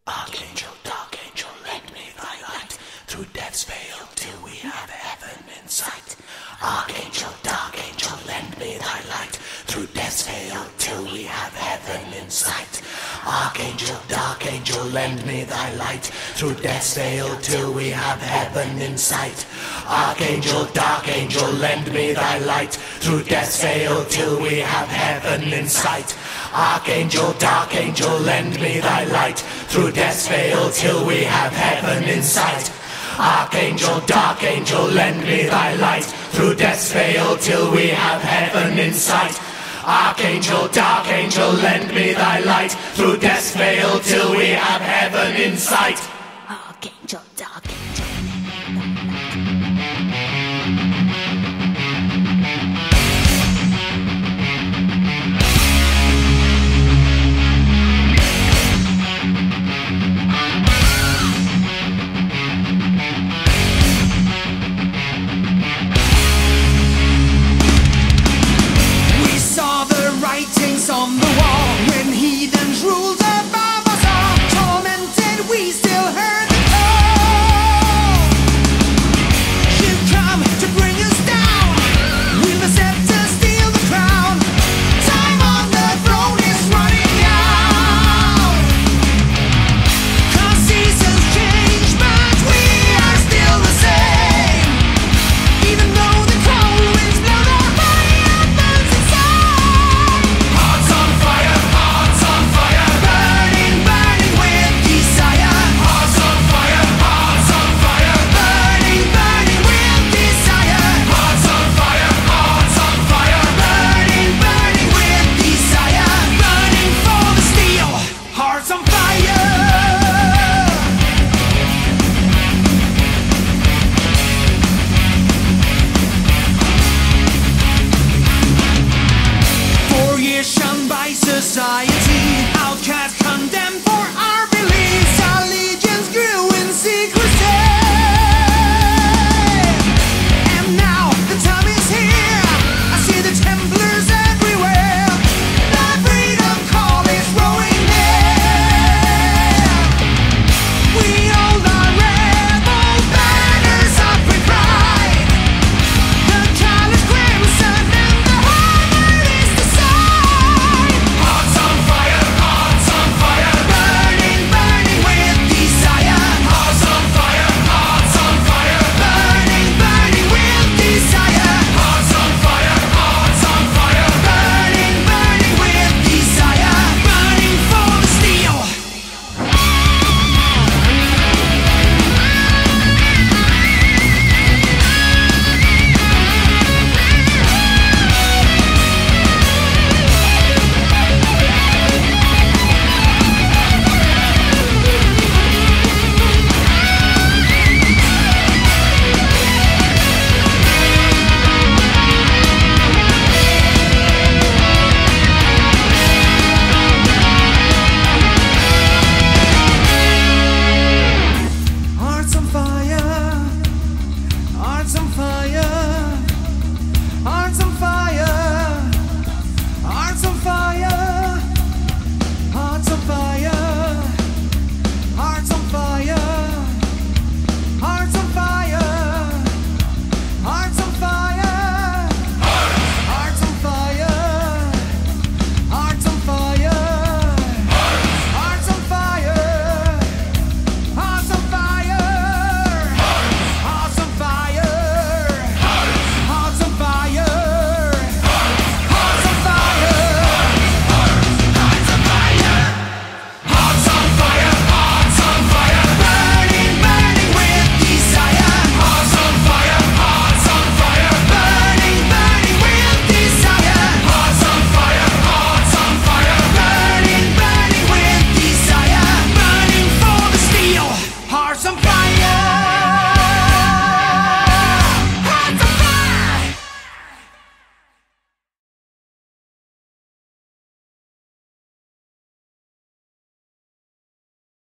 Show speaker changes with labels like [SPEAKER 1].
[SPEAKER 1] Archangel, dark angel, lend me thy light. Through death's veil till we have heaven in sight. Archangel, dark angel, lend me thy light. Through death's veil till we have heaven in sight. Archangel, dark angel, lend me thy light. Through death's veil till we have heaven in sight. Archangel, dark angel, lend me thy light. Through death's veil till we have heaven in sight. Archangel, dark angel, lend me thy light. Through death's veil till we have heaven in sight. Archangel, dark angel, lend me thy light. Through death's veil till we have heaven in sight. Archangel, dark angel, lend me thy light. Through death's veil till we have heaven in sight.
[SPEAKER 2] Archangel, dark angel.
[SPEAKER 3] On the